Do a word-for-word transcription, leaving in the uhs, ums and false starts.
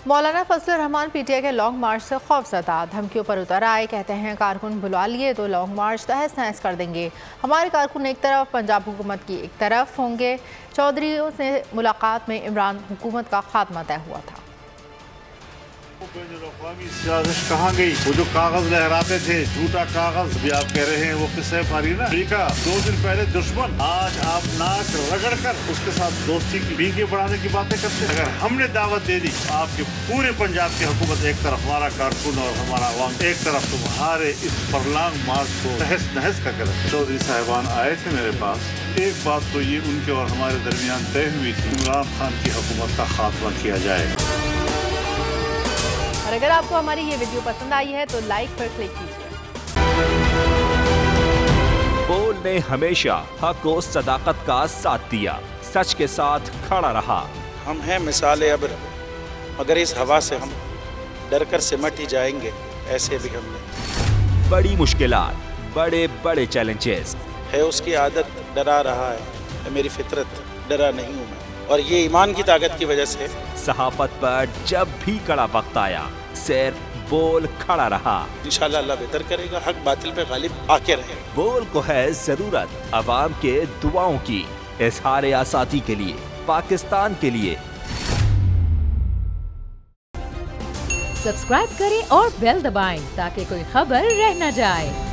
मौलाना Fazlur Rehman PTI के long march से खौफजदा, धमकियों पर उतर आए। कहते हैं कारकुन बुला लिए तो लॉन्ग मार्च तहस नहस कर देंगे। हमारे कारकुन एक तरफ, पंजाब हुकूमत की एक तरफ होंगे। चौधरीयों से मुलाकात में इमरान हुकूमत का खात्मा तय हुआ था। साजिश कहाँ गई? वो जो कागज लहराते थे, झूठा कागज, भी आप कह रहे हैं वो किस्से पारी ना। ठीक है, दो दिन पहले दुश्मन, आज आप नाक रगड़ कर उसके साथ दोस्ती की बीके बढ़ाने की बातें करते हैं। अगर हमने दावत दे दी, आपके पूरे पंजाब की हुकूमत एक तरफ, हमारा कारकुन और हमारा अवाम एक तरफ, तुम्हारे इस परलांग मार्च को तहस नहस का करें। चौधरी साहिबान आए थे मेरे पास, एक बात तो ये उनके और हमारे दरमियान तय हुई थी, इमरान खान की हुकूमत का खात्मा किया जाएगा। और अगर आपको हमारी ये वीडियो पसंद आई है तो लाइक पर क्लिक कीजिए। बोल ने हमेशा हक और सदाकत का साथ दिया, सच के साथ खड़ा रहा। हम हैं मिसाल अब्र, मगर इस हवा से हम डर कर सिमट ही जाएंगे। ऐसे भी हमने बड़ी मुश्किलात, बड़े बड़े चैलेंजेस है, उसकी आदत डरा रहा है, मेरी फितरत डरा नहीं हूँ मैं, और ये ईमान की ताकत की वजह से। सहाफत पर जब भी कड़ा वक्त आया, सिर्फ बोल खड़ा रहा। इंशाल्लाह अल्लाह बेहतर करेगा, हक बातिल पे गालिब आके रहे। बोल को है जरूरत अवाम के दुआओं की, इजहार आज़ादी के लिए, पाकिस्तान के लिए। सब्सक्राइब करें और बेल दबाएं ताकि कोई खबर रह न जाए।